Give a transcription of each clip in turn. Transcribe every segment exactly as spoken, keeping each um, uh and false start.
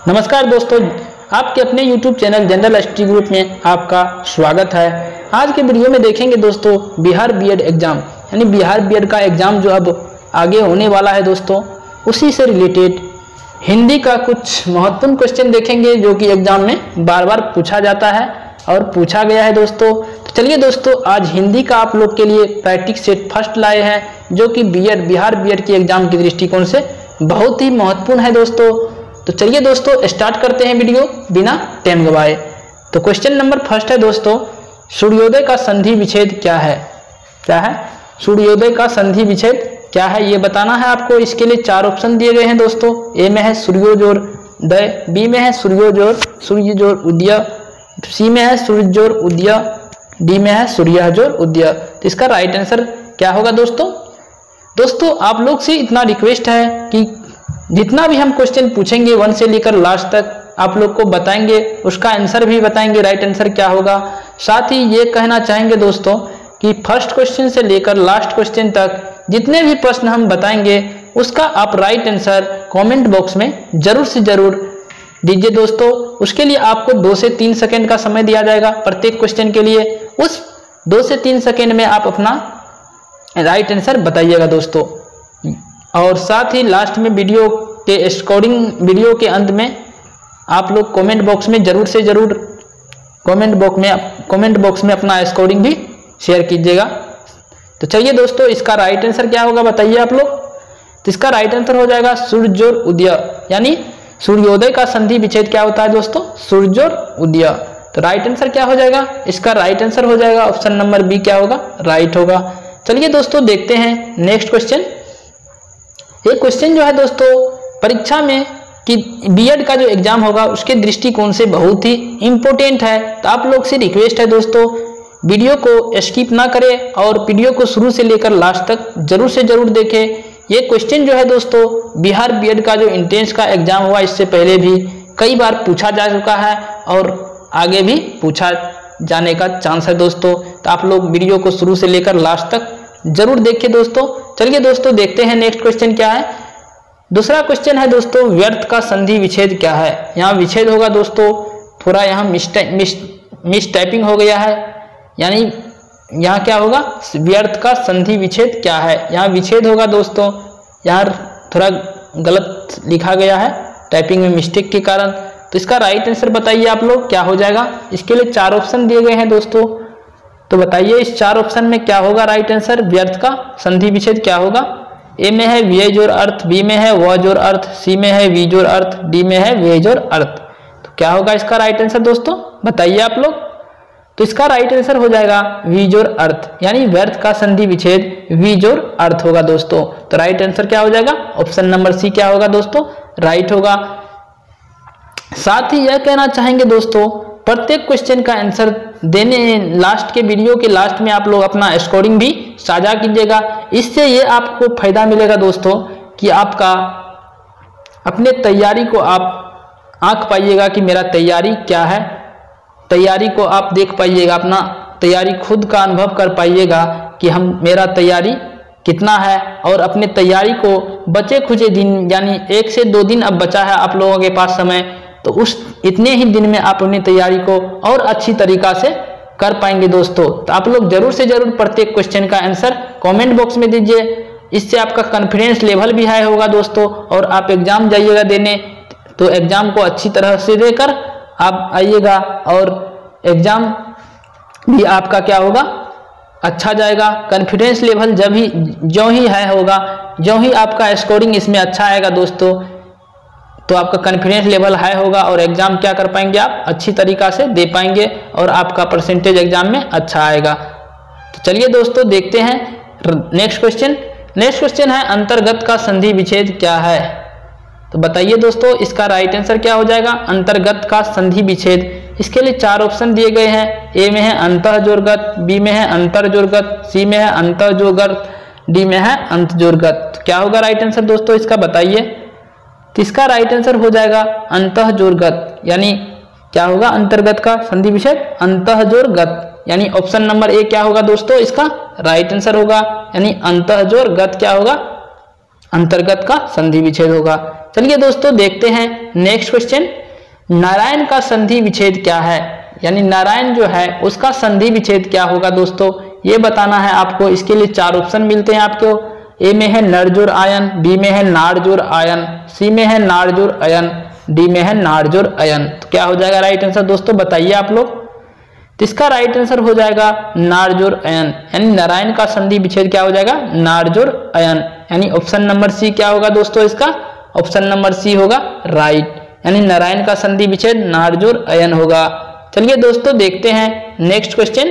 नमस्कार दोस्तों, आपके अपने YouTube channel general study group में आपका स्वागत है। आज के वीडियो में देखेंगे दोस्तों बिहार बीएड एग्जाम यानी बिहार बीएड का एग्जाम जो अब आगे होने वाला है दोस्तों, उसी से रिलेटेड हिंदी का कुछ महत्वपूर्ण क्वेश्चन देखेंगे जो कि एग्जाम में बार बार पूछा जाता है और पूछा गया है दोस्तों। तो चलिए दोस्तों, आज हिंदी का आप लोग के लिए प्रैक्टिस सेट फर्स्ट लाए हैं जो कि बीएड बिहार बीएड के एग्जाम के दृष्टिकोण से बहुत ही महत्वपूर्ण है दोस्तों। तो चलिए दोस्तों स्टार्ट करते हैं वीडियो बिना टाइम गवाए। तो क्वेश्चन नंबर फर्स्ट है दोस्तों, सूर्योदय का संधि विच्छेद क्या है? क्या है सूर्योदय का संधि विच्छेद क्या है ये बताना है आपको। इसके लिए चार ऑप्शन दिए गए हैं दोस्तों। ए में है सूर्योजोर दय, बी में है सूर्योजोर सूर्यजोर उदय, सी में है सूर्यजोर उदय, डी में है सूर्यजोर उदय। तो इसका राइट आंसर क्या होगा दोस्तों? दोस्तों आप लोग से इतना रिक्वेस्ट है कि जितना भी हम क्वेश्चन पूछेंगे वन से लेकर लास्ट तक आप लोग को बताएंगे, उसका आंसर भी बताएंगे राइट आंसर क्या होगा। साथ ही ये कहना चाहेंगे दोस्तों कि फर्स्ट क्वेश्चन से लेकर लास्ट क्वेश्चन तक जितने भी प्रश्न हम बताएंगे उसका आप राइट आंसर कमेंट बॉक्स में जरूर से जरूर दीजिए दोस्तों। उसके लिए आपको दो से तीन सेकेंड का समय दिया जाएगा प्रत्येक क्वेश्चन के लिए। उस दो से तीन सेकेंड में आप अपना राइट आंसर बताइएगा दोस्तों। और साथ ही लास्ट में वीडियो के स्कोरिंग वीडियो के अंत में आप लोग कमेंट बॉक्स में जरूर से जरूर कमेंट बॉक्स में कमेंट बॉक्स में अपना स्कोरिंग भी शेयर कीजिएगा। तो चलिए दोस्तों, इसका राइट आंसर क्या होगा बताइए आप लोग। तो इसका राइट आंसर हो जाएगा सूर्यजोर उदय, यानी सूर्योदय का संधि विच्छेद क्या होता है दोस्तों? सूर्यजोर उदय। तो राइट आंसर क्या हो जाएगा? इसका राइट आंसर हो जाएगा ऑप्शन नंबर बी क्या होगा? राइट होगा। चलिए दोस्तों देखते हैं नेक्स्ट क्वेश्चन। ये क्वेश्चन जो है दोस्तों परीक्षा में कि बीएड का जो एग्जाम होगा उसके दृष्टिकोण से बहुत ही इंपॉर्टेंट है। तो आप लोग से रिक्वेस्ट है दोस्तों, वीडियो को स्किप ना करें और वीडियो को शुरू से लेकर लास्ट तक जरूर से जरूर देखें। ये क्वेश्चन जो है दोस्तों बिहार बीएड का जो एंट्रेंस का एग्जाम हुआ इससे पहले भी कई बार पूछा जा चुका है और आगे भी पूछा जाने का चांस है दोस्तों। तो आप लोग वीडियो को शुरू से लेकर लास्ट तक जरूर देखिए दोस्तों। चलिए दोस्तों देखते हैं नेक्स्ट क्वेश्चन क्या है। दूसरा क्वेश्चन है दोस्तों, व्यर्थ का संधि विच्छेद क्या है? यहाँ विच्छेद होगा दोस्तों, थोड़ा यहाँ मिस मिस मिस टाइपिंग हो गया है, यानी यहाँ क्या होगा? व्यर्थ का संधि विच्छेद क्या है? यहाँ विच्छेद होगा दोस्तों, यहाँ थोड़ा गलत लिखा गया है टाइपिंग में मिस्टेक के कारण। तो इसका राइट आंसर बताइए आप लोग क्या हो जाएगा। इसके लिए चार ऑप्शन दिए गए हैं दोस्तों, तो बताइए इस चार ऑप्शन में क्या होगा राइट आंसर? व्यर्थ का संधि विच्छेद क्या होगा? ए में है व्यय जोर अर्थ, बी में है व जोर अर्थ, सी में है वी जोर अर्थ, डी में है व्यय जोर अर्थ। तो क्या होगा इसका राइट आंसर दोस्तों? बताइए आप लोग। तो इसका राइट आंसर हो जाएगा वी जोर अर्थ, यानी व्यर्थ का संधि विच्छेद वी जोर अर्थ होगा दोस्तों। तो राइट आंसर क्या हो जाएगा? ऑप्शन नंबर सी क्या होगा दोस्तों? राइट होगा। साथ ही यह कहना चाहेंगे दोस्तों, प्रत्येक क्वेश्चन का आंसर देने लास्ट के वीडियो के लास्ट में आप लोग अपना स्कोरिंग भी साझा कीजिएगा। इससे ये आपको फायदा मिलेगा दोस्तों कि आपका अपने तैयारी को आप आंक पाइएगा कि मेरा तैयारी क्या है। तैयारी को आप देख पाइएगा, अपना तैयारी खुद का अनुभव कर पाइएगा कि हम मेरा तैयारी कितना है। और अपने तैयारी को बचे खुचे दिन यानी एक से दो दिन अब बचा है आप लोगों के पास समय, तो उस इतने ही दिन में आप अपनी तैयारी को और अच्छी तरीका से कर पाएंगे दोस्तों। तो आप लोग जरूर से जरूर प्रत्येक क्वेश्चन का आंसर कमेंट बॉक्स में दीजिए। इससे आपका कॉन्फिडेंस लेवल भी हाई होगा दोस्तों और आप एग्जाम जाइएगा देने तो एग्जाम को अच्छी तरह से देकर आप आइएगा और एग्जाम भी आपका क्या होगा? अच्छा जाएगा। कॉन्फिडेंस लेवल जब ही जो ही हाई होगा, जो ही आपका स्कोरिंग इसमें अच्छा आएगा दोस्तों, तो आपका कॉन्फिडेंस लेवल हाई होगा और एग्जाम क्या कर पाएंगे? आप अच्छी तरीका से दे पाएंगे और आपका परसेंटेज एग्जाम में अच्छा आएगा। तो चलिए दोस्तों देखते हैं नेक्स्ट क्वेश्चन। नेक्स्ट क्वेश्चन है, अंतर्गत का संधि विच्छेद क्या है? तो बताइए दोस्तों इसका राइट आंसर क्या हो जाएगा? अंतर्गत का संधि विच्छेद। इसके लिए चार ऑप्शन दिए गए हैं। ए में है अंतः जोड़गत, बी में है अंतर जोड़गत, सी में है अंतर जोड़गत, डी में है अंत जोड़गत। तो क्या होगा राइट आंसर दोस्तों इसका बताइए। तो इसका राइट आंसर हो जाएगा अंतः जोड़गत, यानी क्या होगा? अंतर्गत का संधि विच्छेद अंतः जोड़गत, यानी ऑप्शन नंबर ए क्या होगा दोस्तों? इसका राइट आंसर होगा, यानी अंतः जोड़गत क्या होगा? अंतर्गत का संधि विच्छेद होगा। चलिए दोस्तों देखते हैं नेक्स्ट क्वेश्चन। नारायण का संधि विच्छेद क्या है, यानी नारायण जो है उसका संधि विच्छेद क्या होगा दोस्तों, ये बताना है आपको। इसके लिए चार ऑप्शन मिलते हैं आपको। ए में है नर जोड़ आयन, बी में है नार जोड़ आयन, सी में है नार जोड़ आयन, डी में है नार जोड़ आयन। तो क्या हो जाएगा राइट आंसर दोस्तों, बताइए आप लोग। तो इसका राइट आंसर हो जाएगा नार जोड़ आयन, यानी नारायण का संधि विच्छेद क्या हो जाएगा, नार जोड़ आयन, यानी ऑप्शन नंबर सी क्या होगा दोस्तों, इसका ऑप्शन नंबर सी होगा राइट, यानी नारायण का संधि विच्छेद नार जोड़ आयन होगा। चलिए दोस्तों देखते हैं नेक्स्ट क्वेश्चन।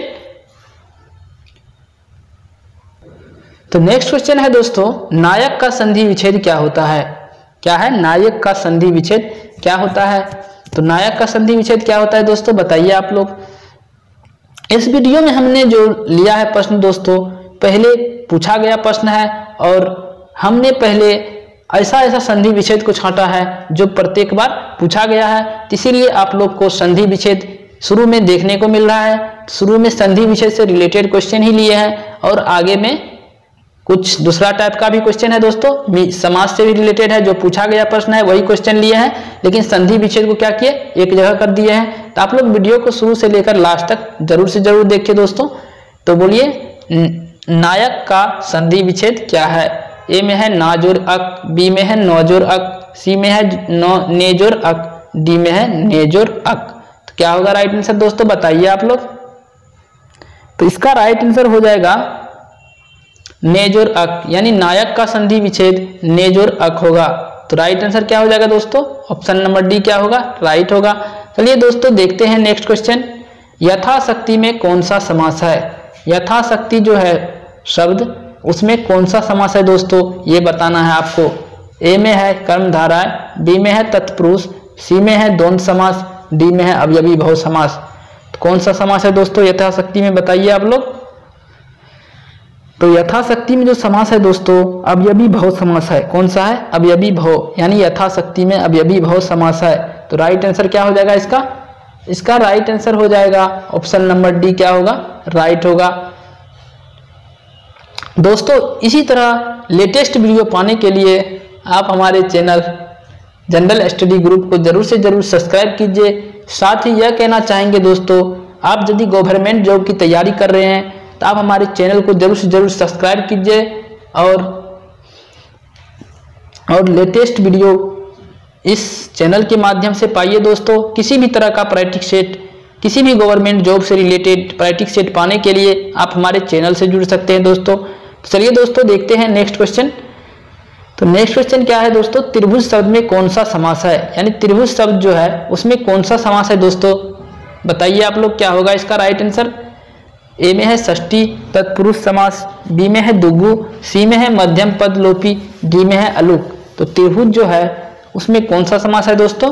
तो नेक्स्ट क्वेश्चन है दोस्तों, नायक का संधि विच्छेद क्या होता है। क्या है, नायक का संधि विच्छेद क्या होता है। तो नायक का संधि विच्छेद क्या होता है दोस्तों, बताइए आप लोग। इस वीडियो में हमने जो लिया है प्रश्न दोस्तों, पहले पूछा गया प्रश्न है और हमने पहले ऐसा ऐसा संधि विच्छेद को छांटा है जो प्रत्येक बार पूछा गया है। इसीलिए आप लोग को संधि विच्छेद शुरू में देखने को मिल रहा है। शुरू में संधि विच्छेद से रिलेटेड क्वेश्चन ही लिए हैं और आगे में कुछ दूसरा टाइप का भी क्वेश्चन है दोस्तों, समाज से भी रिलेटेड है, जो पूछा गया प्रश्न है वही क्वेश्चन लिए हैं, लेकिन संधि विच्छेद को क्या किए, एक जगह कर दिए हैं। तो आप लोग वीडियो को शुरू से लेकर लास्ट तक जरूर से जरूर देखिए दोस्तों। तो बोलिए नायक का संधि विच्छेद क्या है। ए में है ना जोड़ अक, बी में है नौ जोड़ अक, सी में है नौ ने जोड़ अक, डी में है ने जोड़ अक। तो क्या होगा राइट आंसर दोस्तों, बताइए आप लोग। तो इसका राइट आंसर हो जाएगा ने जोड़ अक, यानी नायक का संधि विच्छेद ने जोड़ अक होगा। तो राइट आंसर क्या हो जाएगा दोस्तों, ऑप्शन नंबर डी क्या होगा, राइट होगा। चलिए दोस्तों देखते हैं नेक्स्ट क्वेश्चन। यथाशक्ति में कौन सा समास है। यथाशक्ति जो है शब्द, उसमें कौन सा समास है दोस्तों, ये बताना है आपको। ए में है कर्मधारय, बी में है तत्पुरुष, सी में है द्वंद्व समास, डी में है अवयवी बहु समास। तो कौन सा समास है दोस्तों यथाशक्ति में, बताइए आप लोग। तो यथाशक्ति में जो समास है दोस्तों अवयवी बहु समास है। कौन सा है, अवयवी बहु, यानी यथाशक्ति में अवयवी बहु समास है। तो राइट आंसर क्या हो जाएगा इसका, इसका राइट आंसर हो जाएगा ऑप्शन नंबर डी क्या होगा, राइट होगा। दोस्तों इसी तरह लेटेस्ट वीडियो पाने के लिए आप हमारे चैनल जनरल स्टडी ग्रुप को जरूर से जरूर सब्सक्राइब कीजिए। साथ ही यह कहना चाहेंगे दोस्तों, आप यदि गवर्नमेंट जॉब की तैयारी कर रहे हैं तो आप हमारे चैनल को जरूर से जरूर सब्सक्राइब कीजिए और और लेटेस्ट वीडियो इस चैनल के माध्यम से पाइए दोस्तों। किसी भी तरह का प्रैक्टिस सेट, किसी भी गवर्नमेंट जॉब से रिलेटेड प्रैक्टिस सेट पाने के लिए आप हमारे चैनल से जुड़ सकते हैं दोस्तों। तो चलिए दोस्तों देखते हैं नेक्स्ट क्वेश्चन। तो नेक्स्ट क्वेश्चन क्या है दोस्तों, त्रिभुज शब्द में कौन सा समास है, यानी त्रिभुज शब्द जो है उसमें कौन सा समास है दोस्तों, बताइए आप लोग। क्या होगा इसका राइट आंसर। ए में है षष्ठी तत्पुरुष समास, बी में है दुगु, सी में है मध्यम पद लोपी, डी में है अलुक। तो त्रिभुज जो है उसमें कौन सा समास है दोस्तों,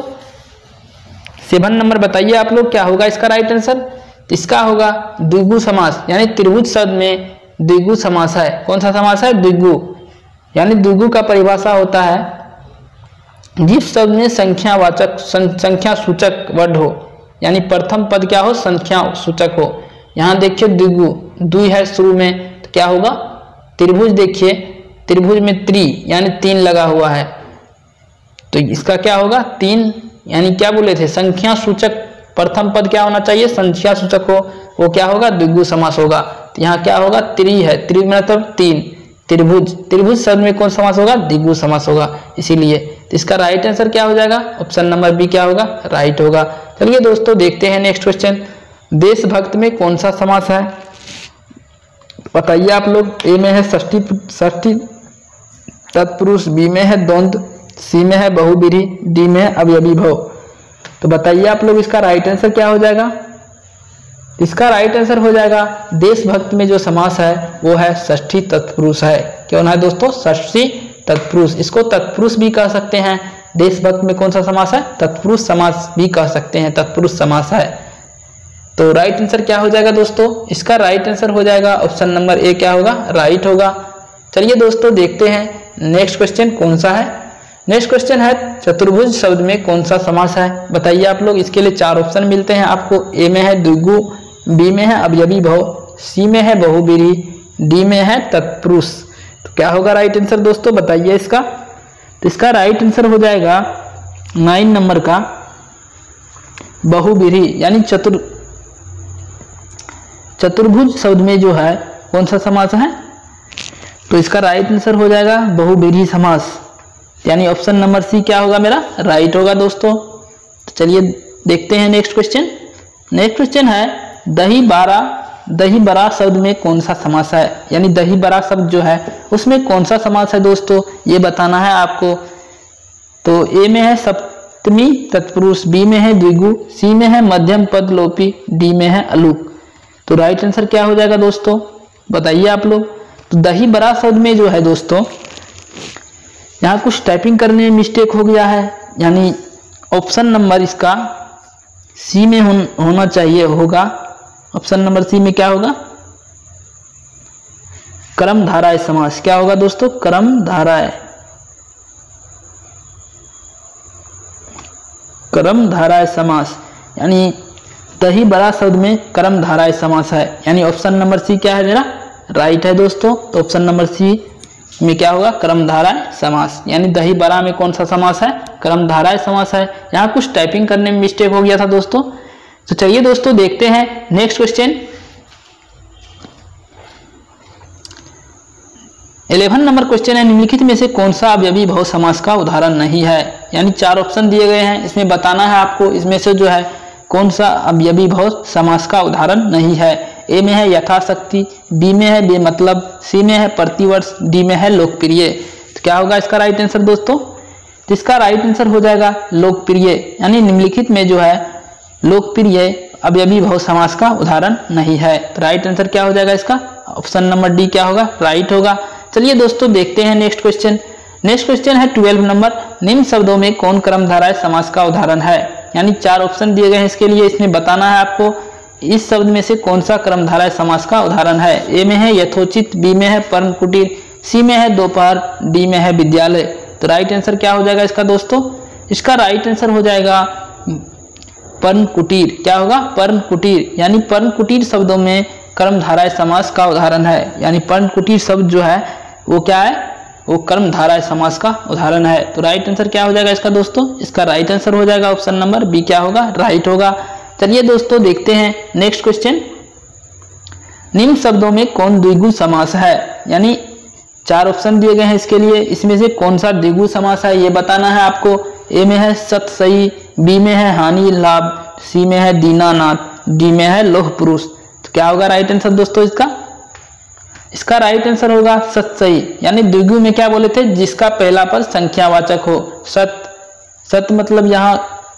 सेवन नंबर बताइए आप लोग। क्या होगा इसका राइट आंसर, इसका होगा द्विगु समास, यानी त्रिभुज शब्द में द्विगु समास है। कौन सा समास है, द्विगु, यानी द्विगु का परिभाषा होता है जिस शब्द में संख्यावाचक संख्या सूचक वर्ड हो, यानी प्रथम पद क्या हो, संख्या सूचक हो। यहाँ देखिए द्विगु, द्वि है शुरू में, तो क्या होगा त्रिभुज। देखिए त्रिभुज में त्रि यानी तीन लगा हुआ है, तो इसका क्या होगा तीन, यानी क्या बोले थे संख्या सूचक, प्रथम पद क्या होना चाहिए, संख्या सूचक हो, वो क्या होगा द्विगु समास होगा। तो यहाँ क्या होगा त्रि है, त्रि मतलब तीन, त्रिभुज, त्रिभुज शब्द में कौन समास होगा, द्विगु समास होगा इसीलिए। तो इसका राइट आंसर क्या हो जाएगा, ऑप्शन नंबर बी क्या होगा, राइट होगा। चलिए दोस्तों देखते हैं नेक्स्ट क्वेश्चन। देशभक्त में कौन सा समास है, बताइए आप लोग। ए में है षष्ठी षष्ठी तत्पुरुष, बी में है द्वंद्व, सी में है बहुब्रीहि, डी में है अवयवी बहु। तो बताइए आप लोग इसका राइट आंसर क्या हो जाएगा। इसका राइट आंसर हो जाएगा देशभक्त में जो समास है वो है षष्ठी तत्पुरुष है। क्यों है दोस्तों, षष्ठी तत्पुरुष, इसको तत्पुरुष भी कह सकते हैं। देशभक्त में कौन सा समास है, तत्पुरुष समास भी कह सकते हैं, तत्पुरुष समास है। तो राइट आंसर क्या हो जाएगा दोस्तों, इसका राइट आंसर हो जाएगा ऑप्शन नंबर ए क्या होगा, राइट होगा। चलिए दोस्तों देखते हैं नेक्स्ट क्वेश्चन कौन सा है। नेक्स्ट क्वेश्चन है चतुर्भुज शब्द में कौन सा समास है, बताइए आप लोग। इसके लिए चार ऑप्शन मिलते हैं आपको। ए में है द्विगु, बी में है अवयवी बहु, सी में है बहुब्रीहि, डी में है तत्पुरुष। तो क्या होगा राइट आंसर दोस्तों, बताइए इसका। तो इसका राइट आंसर हो जाएगा नाइन नंबर का बहुब्रीहि, यानी चतुर चतुर्भुज शब्द में जो है कौन सा समास है, तो इसका राइट आंसर हो जाएगा बहुब्रीहि समास, यानी ऑप्शन नंबर सी क्या होगा मेरा राइट होगा दोस्तों। तो चलिए देखते हैं नेक्स्ट क्वेश्चन। नेक्स्ट क्वेश्चन है दही बारा दही बरा शब्द में कौन सा समास है, यानी दही बरा शब्द जो है उसमें कौन सा समास है दोस्तों, ये बताना है आपको। तो ए में है सप्तमी तत्पुरुष, बी में है द्विगु, सी में है मध्यम पद लोपी, डी में है अलूक। तो राइट आंसर क्या हो जाएगा दोस्तों, बताइए आप लोग। तो दही बरा शब्द में जो है दोस्तों यहाँ कुछ टाइपिंग करने में मिस्टेक हो गया है, यानी ऑप्शन नंबर इसका सी में हो, होना चाहिए होगा। ऑप्शन नंबर सी में क्या होगा, क्रम धाराएं समास। क्या होगा दोस्तों, क्रम धाराएं क्रम धाराएं समास, यानी दही बड़ा शब्द में क्रम धाराएं समास है, यानी ऑप्शन नंबर सी क्या है मेरा राइट है दोस्तों। तो ऑप्शन नंबर सी में क्या होगा, क्रम धाराएं समास, यानी दही बड़ा में कौन सा समास है, क्रम धाराएं समास है। यहाँ कुछ टाइपिंग करने में मिस्टेक हो गया था दोस्तों। तो चलिए दोस्तों देखते हैं next question. Eleven number question है निम्नलिखित में से कौन सा अवयवी बहु समास का उदाहरण नहीं है, यानी चार ऑप्शन दिए गए हैं, इसमें बताना है आपको इसमें से जो है कौन सा अवयवी बहु समास का उदाहरण नहीं है। ए में है यथाशक्ति, बी में है बेमतलब, सी में है प्रतिवर्ष, डी में है लोकप्रिय। तो क्या होगा इसका राइट आंसर दोस्तों, तो इसका राइट आंसर हो जाएगा लोकप्रिय, यानी निम्नलिखित में जो है लोकप्रिय अवयवी बहु समास का उदाहरण नहीं है। तो राइट आंसर क्या हो जाएगा इसका, ऑप्शन नंबर डी क्या होगा राइट होगा। चलिए दोस्तों देखते हैं नेक्स्ट क्वेश्चन। नेक्स्ट क्वेश्चन है ट्वेल्व नंबर, निम्न शब्दों में कौन क्रम धाराएं समास का उदाहरण है, यानी चार ऑप्शन दिए गए हैं इसके लिए, इसमें बताना है आपको इस शब्द में से कौन सा क्रम धाराएं समास का उदाहरण है। ए में है यथोचित, बी में है परम कुटीर, सी में है दोपहर, डी में है विद्यालय। तो राइट आंसर क्या हो जाएगा इसका दोस्तों, इसका राइट आंसर हो जाएगा पर्ण कुटीर। क्या होगा, पर्ण कुटीर, यानी पर्ण कुटीर शब्दों में कर्म धाराएं समास का उदाहरण है, यानी पर्ण कुटीर शब्द जो है वो क्या है, वो कर्म धाराएं समास का उदाहरण है। तो राइट आंसर क्या हो जाएगा इसका दोस्तों, इसका राइट आंसर हो जाएगा ऑप्शन नंबर बी क्या होगा राइट होगा। चलिए दोस्तों देखते हैं नेक्स्ट क्वेश्चन। निम्न शब्दों में कौन द्विगु समास है, यानी चार ऑप्शन दिए गए हैं इसके लिए, इसमें से कौन सा द्विगु समास है ये बताना है आपको। ए में है सत सही, बी में है हानि लाभ, सी में है दीनानाथ, डी में है लोह पुरुष। तो क्या होगा राइट आंसर दोस्तों इसका, इसका राइट आंसर होगा सत सही, यानी द्विगु में क्या बोले थे, जिसका पहला पद संख्यावाचक हो। सत सत मतलब यहाँ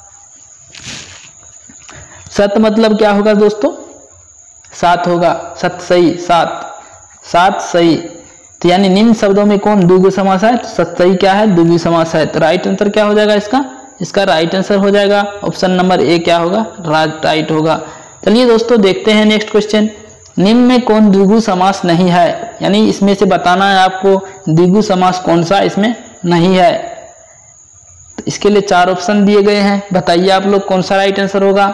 सत मतलब क्या होगा दोस्तों, सात होगा, सत सही सात, सात सही। तो यानी निम्न शब्दों में कौन द्विगु समास है, तो सत सही क्या है द्विगु समास है। तो राइट आंसर क्या हो जाएगा इसका, इसका राइट आंसर हो जाएगा ऑप्शन नंबर ए क्या होगा राइट होगा। चलिए दोस्तों देखते हैं नेक्स्ट क्वेश्चन। निम्न में कौन द्विगु समास नहीं है, यानी इसमें से बताना है आपको द्विगु समास कौन सा इसमें नहीं है। तो इसके लिए चार ऑप्शन दिए गए हैं, बताइए आप लोग कौन सा राइट आंसर होगा।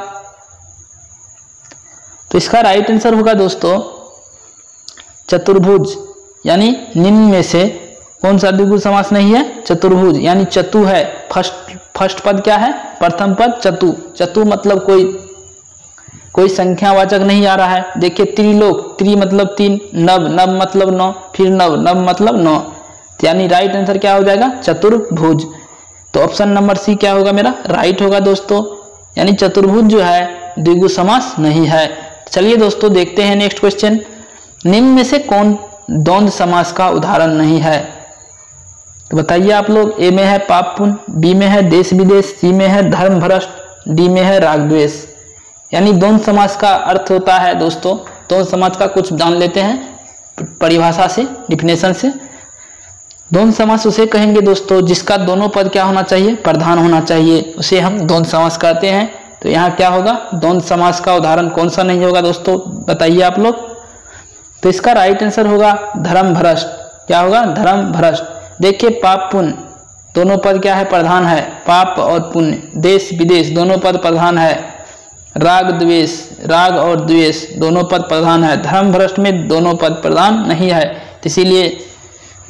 तो इसका राइट आंसर होगा दोस्तों चतुर्भुज, यानी निम्न में से कौन सा द्विगु समास नहीं है, चतुर्भुज, यानी चतु है। फर्स्ट फर्स्ट पद क्या है, प्रथम पद चतु, चतु मतलब कोई कोई संख्यावाचक नहीं आ रहा है। देखिए त्रिलोक, त्रि मतलब तीन, नव नव मतलब नौ, फिर नव नव मतलब नौ, यानी राइट आंसर क्या हो जाएगा चतुर्भुज। तो ऑप्शन नंबर सी क्या होगा मेरा राइट होगा दोस्तों, यानी चतुर्भुज जो है द्विगु समास नहीं है। चलिए दोस्तों देखते हैं नेक्स्ट क्वेश्चन। निम्न में से कौन द्वंद्व समास का उदाहरण नहीं है, तो बताइए आप लोग। ए में है पाप पुण्य, बी में है देश विदेश, सी में है धर्म भ्रष्ट, डी में है राग द्वेष। यानी द्वंद्व समास का अर्थ होता है दोस्तों, द्वंद्व समास का कुछ जान लेते हैं परिभाषा से, डिफिनेशन से। द्वंद्व समास उसे कहेंगे दोस्तों जिसका दोनों पद क्या होना चाहिए, प्रधान होना चाहिए, उसे हम द्वंद्व समास कहते हैं। तो यहाँ क्या होगा, द्वंद्व समास का उदाहरण कौन सा नहीं होगा दोस्तों, बताइए आप लोग। तो इसका राइट आंसर होगा धर्म भ्रष्ट। क्या होगा, धर्म भ्रष्ट। देखिए पाप पुण्य दोनों पद क्या है, प्रधान है, पाप और पुण्य। देश विदेश दोनों पद प्रधान है। राग द्वेष, राग और द्वेष दोनों पद प्रधान है। धर्म भ्रष्ट में दोनों पद प्रधान नहीं है, तो इसीलिए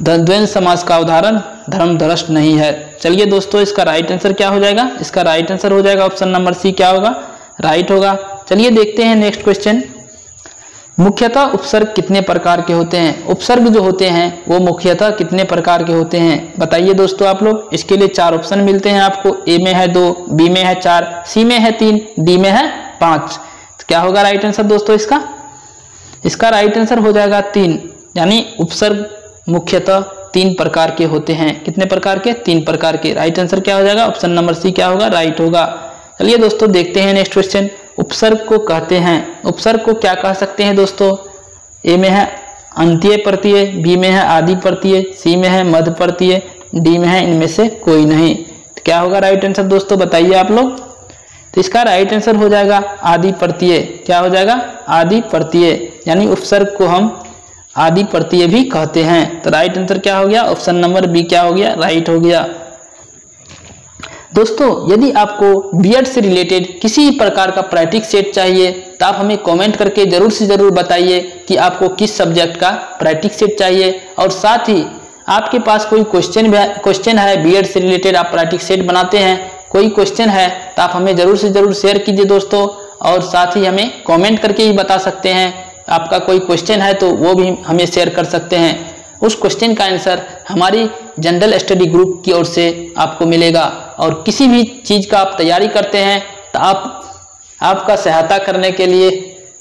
द्वंद्व समास का उदाहरण धर्मध्वस्त नहीं है। चलिए दोस्तों, इसका राइट आंसर क्या हो जाएगा? इसका राइट आंसर हो जाएगा ऑप्शन नंबर सी, क्या होगा? राइट होगा। चलिए देखते हैं नेक्स्ट क्वेश्चन। मुख्यतः उपसर्ग कितने प्रकार के होते हैं? उपसर्ग जो होते हैं वो मुख्यतः कितने प्रकार के होते हैं? बताइए दोस्तों आप लोग। इसके लिए चार ऑप्शन मिलते हैं आपको। ए में है दो, बी में है चार, सी में है तीन, डी में है पांच। तो क्या होगा राइट आंसर दोस्तों इसका? इसका राइट आंसर हो जाएगा तीन, यानी उपसर्ग मुख्यतः तीन प्रकार के होते हैं। कितने प्रकार के? तीन प्रकार के। राइट आंसर क्या हो जाएगा? ऑप्शन नंबर सी क्या होगा? राइट होगा। चलिए दोस्तों देखते हैं नेक्स्ट क्वेश्चन। उपसर्ग को कहते हैं, उपसर्ग को क्या कह सकते हैं दोस्तों? ए में है अंत्य प्रत्यय, बी में है आदि प्रत्यय, सी में है मध्य प्रत्यय, डी में है इनमें से कोई नहीं। तो क्या होगा राइट आंसर दोस्तों? बताइए आप लोग। तो इसका राइट आंसर हो जाएगा आदि प्रत्यय। क्या हो जाएगा? आदि प्रत्यय, यानी उपसर्ग को हम आदि प्रत्यय भी कहते हैं। तो राइट आंसर क्या हो गया? ऑप्शन नंबर बी क्या हो गया? राइट हो गया। दोस्तों यदि आपको बीएड से रिलेटेड किसी प्रकार का प्रैक्टिस सेट चाहिए तो आप हमें कमेंट करके जरूर से जरूर बताइए कि आपको किस सब्जेक्ट का प्रैक्टिस सेट चाहिए। और साथ ही आपके पास कोई क्वेश्चन क्वेश्चन है बीएड से रिलेटेड, आप प्रैक्टिस सेट बनाते हैं, कोई क्वेश्चन है तो आप हमें जरूर से जरूर शेयर कीजिए दोस्तों। और साथ ही हमें कमेंट करके ही बता सकते हैं। आपका कोई क्वेश्चन है तो वो भी हमें शेयर कर सकते हैं। उस क्वेश्चन का आंसर हमारी जनरल स्टडी ग्रुप की ओर से आपको मिलेगा। और किसी भी चीज़ का आप तैयारी करते हैं तो आप आपका सहायता करने के लिए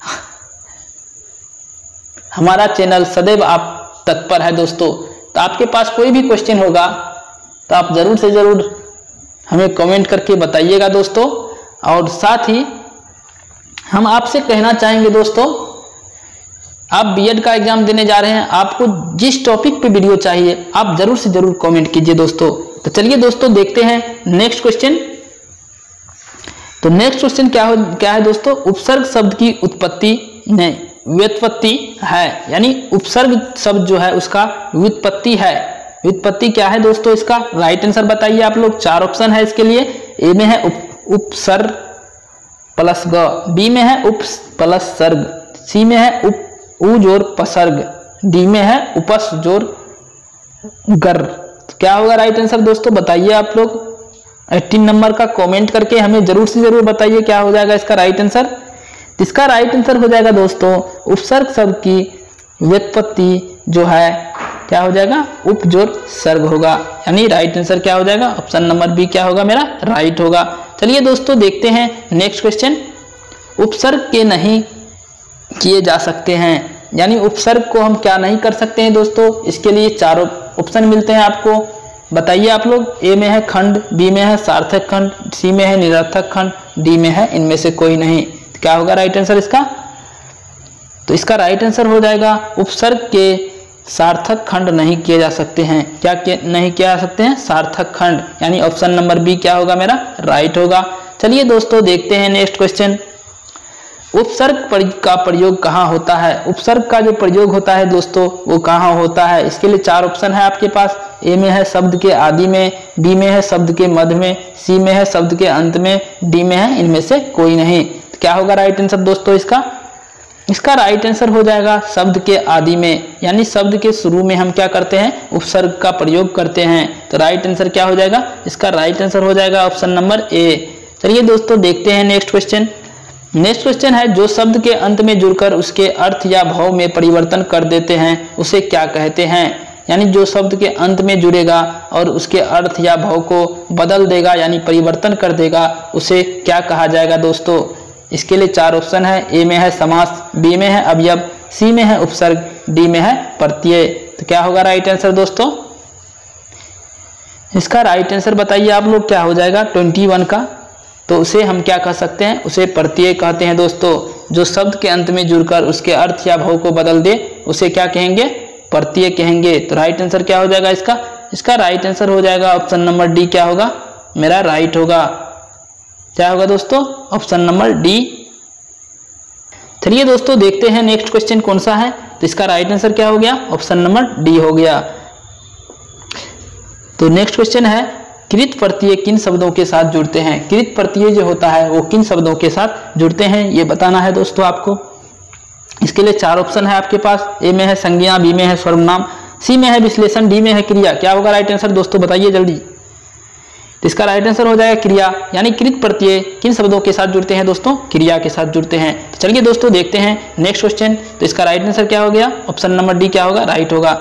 हमारा चैनल सदैव आप तत्पर है दोस्तों। तो आपके पास कोई भी क्वेश्चन होगा तो आप ज़रूर से ज़रूर हमें कमेंट करके बताइएगा दोस्तों। और साथ ही हम आपसे कहना चाहेंगे दोस्तों, आप बीएड का एग्जाम देने जा रहे हैं, आपको जिस टॉपिक पे वीडियो चाहिए आप जरूर से जरूर कमेंट कीजिए दोस्तों। तो चलिए दोस्तों देखते हैं नेक्स्ट क्वेश्चन। तो नेक्स्ट क्वेश्चन क्या हो क्या है दोस्तों? उपसर्ग शब्द की उत्पत्ति नहीं व्युत्पत्ति है, यानी उपसर्ग शब्द जो है उसका व्युत्पत्ति है। व्युत्पत्ति क्या है दोस्तों इसका? राइट आंसर बताइए आप लोग। चार ऑप्शन है इसके लिए। ए में है उप उपसर्ग प्लस ग, बी में है उप प्लस सर्ग, सी में है उप उ जोर पसर्ग, डी में है उपस जोर गर। तो क्या होगा राइट आंसर दोस्तों? बताइए आप लोग। अठारह नंबर का कमेंट करके हमें जरूर से जरूर बताइए क्या हो जाएगा इसका राइट आंसर। इसका राइट आंसर हो जाएगा दोस्तों उपसर्ग शब्द की व्युत्पत्ति जो है क्या हो जाएगा? उप जोर सर्ग होगा, यानी राइट आंसर क्या हो जाएगा? ऑप्शन नंबर बी क्या होगा मेरा? राइट होगा। चलिए दोस्तों देखते हैं नेक्स्ट क्वेश्चन। उपसर्ग के नहीं किए जा सकते हैं, यानी उपसर्ग को हम क्या नहीं कर सकते हैं दोस्तों? इसके लिए चारों ऑप्शन मिलते हैं आपको। बताइए आप लोग। ए में है खंड, बी में है सार्थक खंड, सी में है निरर्थक खंड, डी में है इनमें से कोई नहीं। तो क्या होगा राइट आंसर इसका? तो इसका राइट आंसर हो जाएगा उपसर्ग के सार्थक खंड नहीं किए जा सकते हैं। क्या नहीं किया जा सकते हैं? सार्थक खंड, यानी ऑप्शन नंबर बी क्या होगा मेरा? राइट होगा। चलिए दोस्तों देखते हैं नेक्स्ट क्वेश्चन। उपसर्ग का प्रयोग कहाँ होता है? उपसर्ग का जो प्रयोग होता है दोस्तों वो कहाँ होता है? इसके लिए चार ऑप्शन है आपके पास। ए में है शब्द के आदि में, बी में है शब्द के मध्य में, सी में है शब्द के अंत में, डी में है इनमें से कोई नहीं। तो क्या होगा राइट आंसर दोस्तों इसका? इसका राइट आंसर हो जाएगा शब्द के आदि में, यानी शब्द के शुरू में हम क्या करते हैं? उपसर्ग का प्रयोग करते हैं। तो राइट आंसर क्या हो जाएगा? इसका राइट आंसर हो जाएगा ऑप्शन नंबर ए। चलिए दोस्तों देखते हैं नेक्स्ट क्वेश्चन। नेक्स्ट क्वेश्चन है जो शब्द के अंत में जुड़कर उसके अर्थ या भाव में परिवर्तन कर देते हैं उसे क्या कहते हैं? यानी जो शब्द के अंत में जुड़ेगा और उसके अर्थ या भाव को बदल देगा यानी परिवर्तन कर देगा उसे क्या कहा जाएगा दोस्तों? इसके लिए चार ऑप्शन है। ए में है समास, बी में है अवयव, सी में है उपसर्ग, डी में है प्रत्यय। तो क्या होगा राइट आंसर दोस्तों? इसका राइट आंसर बताइए आप लोग क्या हो जाएगा? इक्कीस का। तो उसे हम क्या कह सकते हैं? उसे प्रत्यय कहते हैं दोस्तों। जो शब्द के अंत में जुड़कर उसके अर्थ या भाव को बदल दे उसे क्या कहेंगे? प्रत्यय कहेंगे। तो राइट आंसर क्या हो जाएगा इसका? इसका राइट आंसर हो जाएगा ऑप्शन नंबर डी क्या होगा मेरा? राइट होगा। क्या होगा दोस्तों? Option number D. चलिए दोस्तों देखते हैं नेक्स्ट क्वेश्चन कौन सा है। तो इसका राइट आंसर क्या हो गया? ऑप्शन नंबर डी हो गया। तो नेक्स्ट क्वेश्चन है कृत प्रत्यय किन शब्दों के साथ जुड़ते हैं? कृत प्रत्यय जो होता है वो किन शब्दों के साथ जुड़ते हैं ये बताना है दोस्तों आपको। इसके लिए चार ऑप्शन है आपके पास। ए में है संज्ञा, बी में है सर्वनाम, सी में है विश्लेषण, डी में है क्रिया। क्या होगा राइट आंसर दोस्तों, बताइए जल्दी। तो इसका राइट आंसर हो जाएगा क्रिया, यानी कृत प्रत्यय किन शब्दों के साथ जुड़ते हैं दोस्तों, क्रिया के साथ जुड़ते हैं। तो चलिए दोस्तों देखते हैं नेक्स्ट क्वेश्चन। तो इसका राइट आंसर क्या हो गया, ऑप्शन नंबर डी क्या होगा, राइट होगा।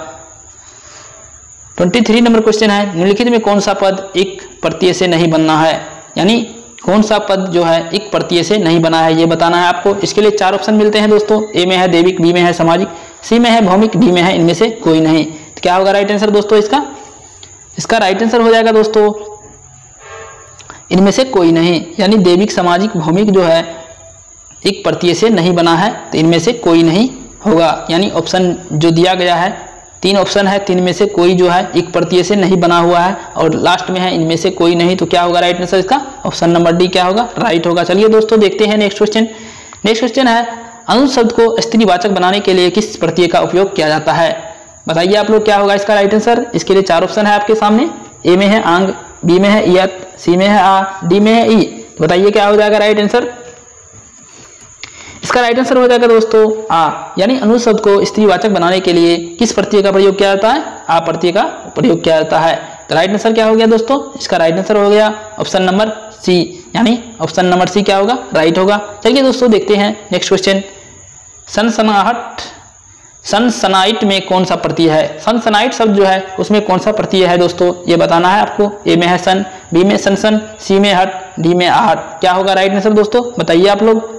तेईस नंबर क्वेश्चन है, निम्नलिखित में कौन सा पद एक प्रत्यय से नहीं बनना है, यानी कौन सा पद जो है एक प्रत्यय से नहीं बना है ये बताना है आपको। इसके लिए चार ऑप्शन मिलते हैं दोस्तों, ए में है दैविक, बी में है सामाजिक, सी में है भौमिक, डी में है इनमें से कोई नहीं। तो क्या होगा राइट आंसर दोस्तों इसका, इसका राइट आंसर हो जाएगा दोस्तों इनमें से कोई नहीं, यानी दैविक, सामाजिक, भौमिक जो है एक प्रत्यय से नहीं बना है, तो इनमें से कोई नहीं होगा। यानी ऑप्शन जो दिया गया है, तीन ऑप्शन है, तीन में से कोई जो है एक प्रत्यय से नहीं बना हुआ है, और लास्ट में है इनमें से कोई नहीं। तो क्या होगा राइट आंसर इसका, ऑप्शन नंबर डी क्या होगा, राइट होगा। चलिए दोस्तों देखते हैं नेक्स्ट क्वेश्चन। नेक्स्ट क्वेश्चन है, अनुज शब्द को स्त्रीवाचक बनाने के लिए किस प्रत्यय का उपयोग किया जाता है, बताइए आप लोग क्या होगा इसका राइट आंसर। इसके लिए चार ऑप्शन है आपके सामने, ए में है आंग, बी में है इयत, सी में है आ, डी में है ई। बताइए क्या हो जाएगा राइट आंसर। इसका राइट आंसर हो जाएगा दोस्तों आ, यानी अनुज शब्द को स्त्रीवाचक बनाने के लिए किस प्रत्यय का प्रयोग किया जाता है, आ प्रत्यय का प्रयोग किया जाता है। तो राइट आंसर क्या हो गया दोस्तों, इसका राइट आंसर हो गया ऑप्शन नंबर सी, यानी ऑप्शन नंबर सी क्या होगा, राइट होगा। चलिए दोस्तों देखते हैं नेक्स्ट क्वेश्चन। सनसनाहट, सनसनाइट में कौन सा प्रत्यय है, सनसनाइट शब्द जो है उसमें कौन सा प्रत्यय है दोस्तों, ये बताना है आपको। ए में है सन, बी में सनसन, सी में हट, डी में आहट। क्या होगा राइट आंसर दोस्तों, बताइए आप लोग।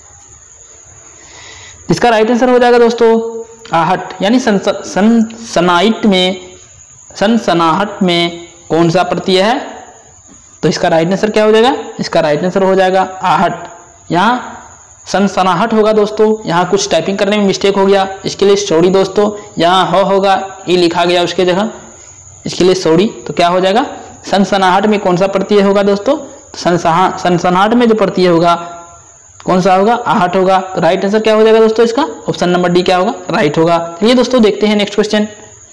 इसका राइट आंसर हो जाएगा दोस्तों आहट, यानी सनसनाइट में, सनसनाहट में कौन सा प्रत्यय है, तो इसका राइट आंसर क्या हो जाएगा, इसका राइट आंसर हो जाएगा आहट। यहाँ सनसनाहट होगा दोस्तों, यहाँ कुछ टाइपिंग करने में मिस्टेक हो गया, इसके लिए सॉरी दोस्तों। यहाँ हो होगा, ई लिखा गया उसके जगह, इसके लिए सॉरी। तो क्या हो जाएगा, सनसनाहट में कौन सा प्रत्यय होगा दोस्तों, सनसहा सनसनाहट में जो प्रत्यय होगा कौन सा होगा, आहट होगा। तो राइट आंसर क्या हो जाएगा दोस्तों इसका, ऑप्शन नंबर डी क्या होगा, राइट होगा। चलिए दोस्तों देखते हैं नेक्स्ट क्वेश्चन।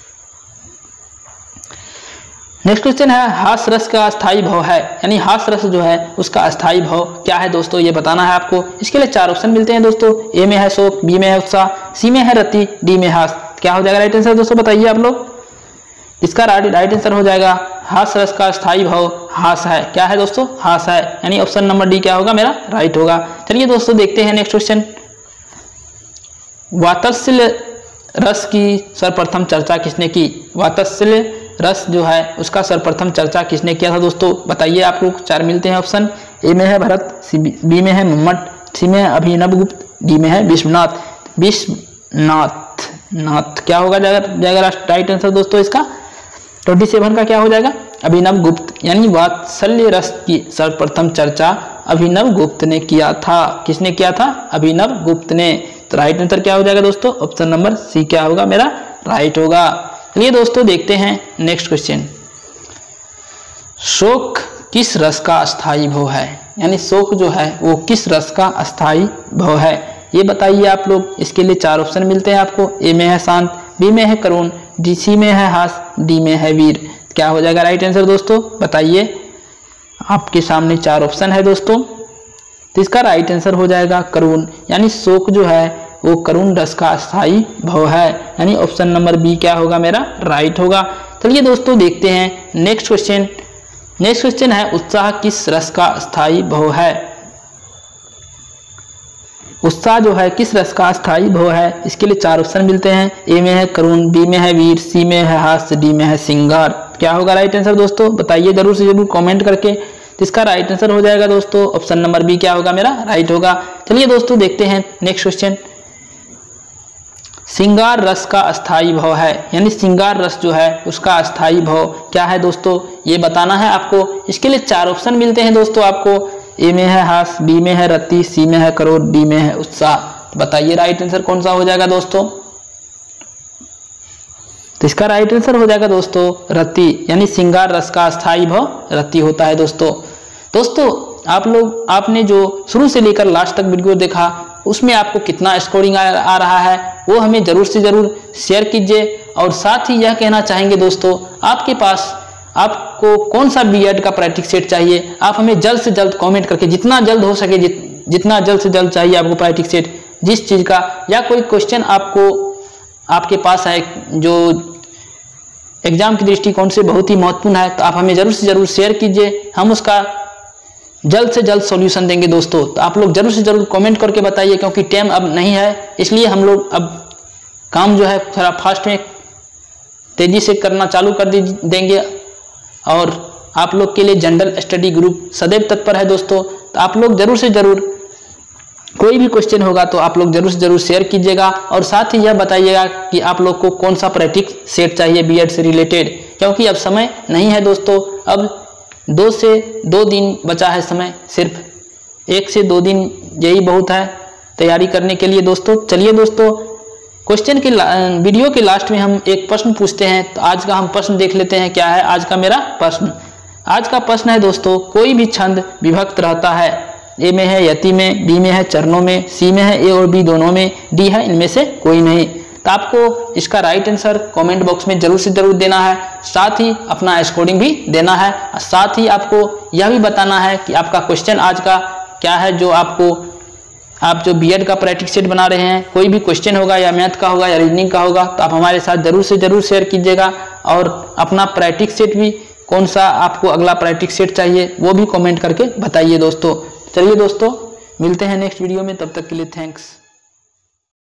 नेक्स्ट क्वेश्चन है, हास रस का अस्थाई भाव है, यानी हास रस जो है उसका अस्थाई भाव क्या है दोस्तों, ये बताना है आपको। इसके लिए चार ऑप्शन मिलते हैं दोस्तों, ए में है शोक, बी में है उत्साह, सी में है रति, डी में हास। क्या हो जाएगा राइट आंसर दोस्तों, बताइए आप लोग। इसका राइट आंसर हो जाएगा हास रस का अस्थाई भाव हास है। क्या है दोस्तों, हास है, यानी ऑप्शन नंबर डी क्या होगा मेरा, राइट होगा। चलिए दोस्तों देखते हैं नेक्स्ट क्वेश्चन। वात्सल्य रस की सर्वप्रथम चर्चा किसने की, वात्सल्य रस जो है उसका सर्वप्रथम चर्चा किसने किया था दोस्तों, बताइए आप लोग। चार मिलते हैं ऑप्शन, ए में है भरत, सी बी में है मम्मट, सी में है अभिनवगुप्त, डी में है विश्वनाथ। विश्वनाथ नाथ क्या होगा जाएगा राइट आंसर दोस्तों इसका। सत्ताईस का क्या हो जाएगा, अभिनवगुप्त, यानी वात्सल्य रस की सर्वप्रथम चर्चा अभिनवगुप्त ने किया था। किसने किया था, अभिनवगुप्त ने। तो राइट आंसर क्या हो जाएगा दोस्तों, ऑप्शन नंबर सी क्या होगा मेरा, राइट होगा। चलिए दोस्तों देखते हैं नेक्स्ट क्वेश्चन। शोक किस रस का अस्थाई भाव है, यानी शोक जो है वो किस रस का अस्थाई भाव है, ये बताइए आप लोग। इसके लिए चार ऑप्शन मिलते हैं आपको, ए में है शांत, बी में है करुण, डी सी में है हास, डी में है वीर। क्या हो जाएगा राइट आंसर दोस्तों, बताइए। आपके सामने चार ऑप्शन है दोस्तों, तो इसका राइट आंसर हो जाएगा करुण, यानी शोक जो है वो करुण रस का अस्थाई भाव है, यानी ऑप्शन नंबर बी क्या होगा मेरा, राइट होगा। चलिए दोस्तों देखते हैं नेक्स्ट क्वेश्चन। नेक्स्ट क्वेश्चन है, उत्साह किस रस का अस्थाई भाव है, उत्साह जो है किस रस का अस्थाई भाव है। इसके लिए चार ऑप्शन मिलते हैं, ए में है करुण, बी में है वीर, सी में है हास्य, डी में है सिंगार। क्या होगा राइट आंसर दोस्तों, बताइए जरूर से जरूर कमेंट करके। तो इसका राइट आंसर हो जाएगा दोस्तों ऑप्शन नंबर बी क्या होगा मेरा, राइट होगा। चलिए दोस्तों देखते हैं नेक्स्ट क्वेश्चन। सिंगार रस का अस्थाई भाव है, यानी सिंगार रस जो है उसका अस्थाई भाव क्या है दोस्तों, ये बताना है आपको। इसके लिए चार ऑप्शन मिलते हैं दोस्तों आपको, ए में है हास, बी में है रति, सी में है क्रोध, डी में है उत्साह। बताइए राइट आंसर कौन सा हो जाएगा दोस्तों। तो इसका राइट आंसर हो जाएगा दोस्तों रति, यानी सिंगार रस का अस्थाई भाव रति होता है दोस्तों। दोस्तों आप लोग आपने जो शुरू से लेकर लास्ट तक वीडियो देखा उसमें आपको कितना स्कोरिंग आ, आ रहा है वो हमें जरूर से जरूर शेयर कीजिए। और साथ ही यह कहना चाहेंगे दोस्तों, आपके पास आपको कौन सा बीएड का प्रैक्टिस सेट चाहिए, आप हमें जल्द से जल्द कमेंट करके जितना जल्द हो सके जित, जितना जल्द से जल्द चाहिए आपको प्रैक्टिस सेट जिस चीज़ का, या कोई क्वेश्चन आपको आपके पास है जो एग्जाम की दृष्टिकोण से बहुत ही महत्वपूर्ण है, तो आप हमें जरूर से जरूर शेयर कीजिए, हम उसका जल्द से जल्द सॉल्यूशन देंगे दोस्तों। तो आप लोग जरूर से जरूर कमेंट करके बताइए, क्योंकि टाइम अब नहीं है, इसलिए हम लोग अब काम जो है थोड़ा फास्ट में तेजी से करना चालू कर देंगे। और आप लोग के लिए जनरल स्टडी ग्रुप सदैव तत्पर है दोस्तों। तो आप लोग जरूर से जरूर कोई भी क्वेश्चन होगा तो आप लोग जरूर से जरूर शेयर कीजिएगा, और साथ ही यह बताइएगा कि आप लोग को कौन सा प्रैक्टिस सेट चाहिए बीएड से रिलेटेड, क्योंकि अब समय नहीं है दोस्तों। अब दो से दो दिन बचा है समय, सिर्फ एक से दो दिन यही बहुत है तैयारी करने के लिए दोस्तों। चलिए दोस्तों, क्वेश्चन के वीडियो के लास्ट में हम एक प्रश्न पूछते हैं, तो आज का हम प्रश्न देख लेते हैं। क्या है आज का मेरा प्रश्न? आज का प्रश्न है दोस्तों, कोई भी छंद विभक्त रहता है, ए में है यति में, बी में है चरणों में, सी में है ए और बी दोनों में, डी है इनमें से कोई नहीं। तो आपको इसका राइट आंसर कमेंट बॉक्स में जरूर से जरूर देना है, साथ ही अपना स्कोरिंग भी देना है, साथ ही आपको यह भी बताना है कि आपका क्वेश्चन आज का क्या है, जो आपको आप जो बीएड का प्रैक्टिस सेट बना रहे हैं, कोई भी क्वेश्चन होगा या मैथ का होगा या रीजनिंग का होगा, तो आप हमारे साथ जरूर से जरूर शेयर कीजिएगा। और अपना प्रैक्टिस सेट भी कौन सा आपको अगला प्रैक्टिस सेट चाहिए वो भी कमेंट करके बताइए दोस्तों। चलिए दोस्तों, मिलते हैं नेक्स्ट वीडियो में, तब तक के लिए थैंक्स।